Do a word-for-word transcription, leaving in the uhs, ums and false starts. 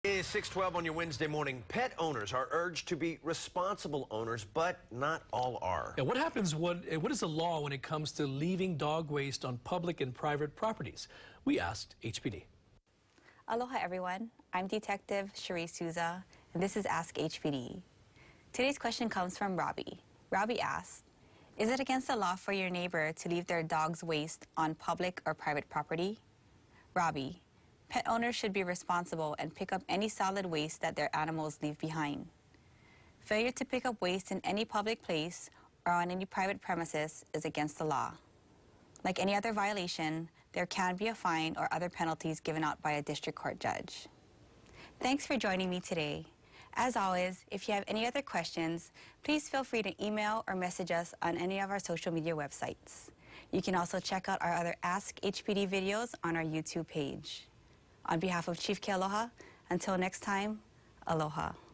It's six twelve on your Wednesday morning. Pet owners are urged to be responsible owners, but not all are. Yeah, what happens, what, what is the law when it comes to leaving dog waste on public and private properties? We asked H P D. Aloha everyone, I'm Detective Cherie Souza, and this is Ask H P D. Today's question comes from Robbie. Robbie asked, is it against the law for your neighbor to leave their dog's waste on public or private property? Robbie, pet owners should be responsible and pick up any solid waste that their animals leave behind. Failure to pick up waste in any public place or on any private premises is against the law. Like any other violation, there can be a fine or other penalties given out by a district court judge. Thanks for joining me today. As always, if you have any other questions, please feel free to email or message us on any of our social media websites. You can also check out our other Ask H P D videos on our YouTube page. On behalf of Chief Kealoha, until next time, aloha.